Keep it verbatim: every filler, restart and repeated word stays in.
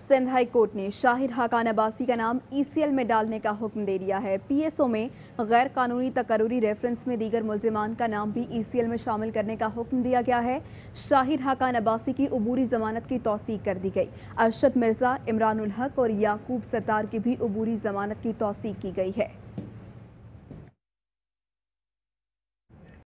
Sindh high court ने शाहिर हाकान अब्बासी का नाम ई सी एल में डालने का हुक्म दे दिया है। पी एस ओ में गैर कानूनी तकर्रुरी रेफरेंस में दीगर मुल्जिमान का नाम भी ई सी एल में शामिल करने का हुक्म दिया गया है। शाहिर हाकान अब्बासी की अबूरी जमानत की तौसीक कर दी गई। अरशद मिर्जा, इमरान उल हक और याकूब सत्तार की भी अबूरी जमानत की तौसीक की गई है।